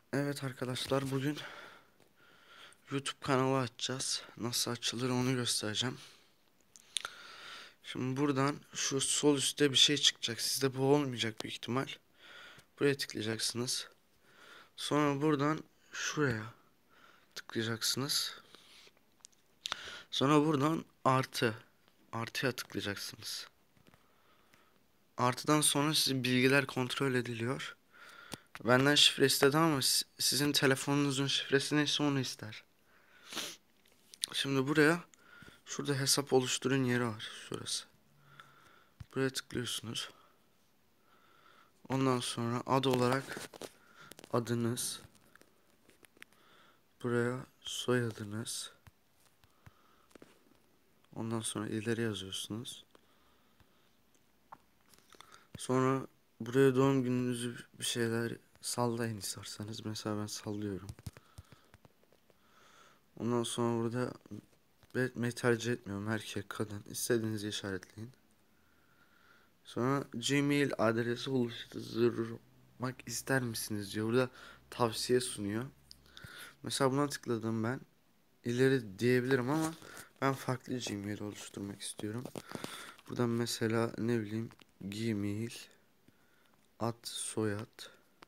Evet arkadaşlar, bugün YouTube kanalı açacağız. Nasıl açılır onu göstereceğim. Şimdi buradan şu sol üstte bir şey çıkacak. Sizde bu olmayacak büyük ihtimal. Buraya tıklayacaksınız. Sonra buradan şuraya tıklayacaksınız. Sonra buradan artıya tıklayacaksınız. Artıdan sonra sizin bilgiler kontrol ediliyor. Benden şifre istedi ama sizin telefonunuzun şifresi neyse onu ister. Şimdi buraya, şurada hesap oluşturun yeri var, şurası. Buraya tıklıyorsunuz. Ondan sonra ad olarak adınız, buraya soyadınız. Ondan sonra ileri yazıyorsunuz. Sonra buraya doğum gününüzü bir şeyler sallayın isterseniz. Mesela ben sallıyorum. Ondan sonra burada tercih etmiyorum, erkek kadın istediğinizi işaretleyin. Sonra Gmail adresi oluşturmak ister misiniz diyor. Burada tavsiye sunuyor. Mesela buna tıkladım ben. İleri diyebilirim ama ben farklı Gmail oluşturmak istiyorum. Buradan mesela ne bileyim, Gmail ad soyad.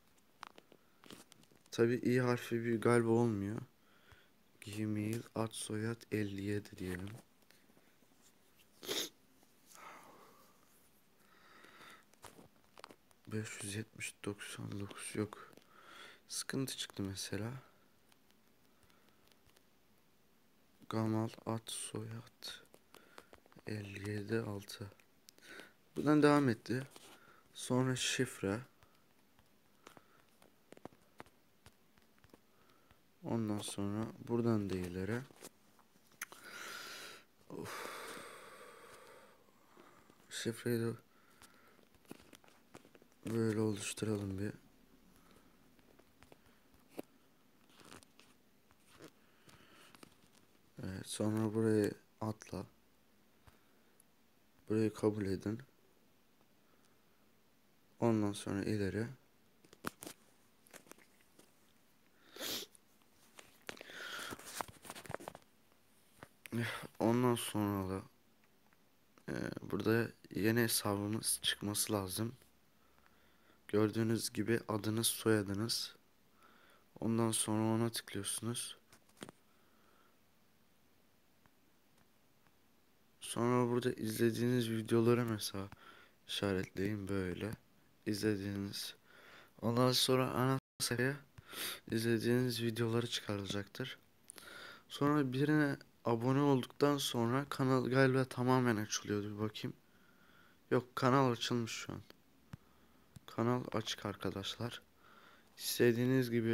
Tabi i harfi bir galiba olmuyor. Gmail ad soyad 57 diyelim. ...570-99 yok. Sıkıntı çıktı mesela. Gamal ad soyad 57-6. Buradan devam etti. Sonra şifre. Ondan sonra buradan da ileri. Şifreyi de böyle oluşturalım bir. Evet, sonra burayı atla. Burayı kabul edin. Ondan sonra ileri. Ondan sonra da burada yeni hesabımız çıkması lazım. Gördüğünüz gibi adınız, soyadınız. Ondan sonra ona tıklıyorsunuz. Sonra burada izlediğiniz videoları mesela işaretleyin böyle. İzlediğiniz. Ondan sonra ana sayfaya izlediğiniz videoları çıkarılacaktır. Sonra birine abone olduktan sonra kanal galiba tamamen açılıyordu, bir bakayım. Yok, kanal açılmış şu an. Kanal açık arkadaşlar. İstediğiniz gibi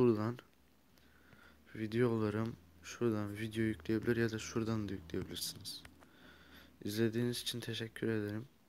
şuradan video yükleyebilir ya da şuradan da yükleyebilirsiniz. İzlediğiniz için teşekkür ederim.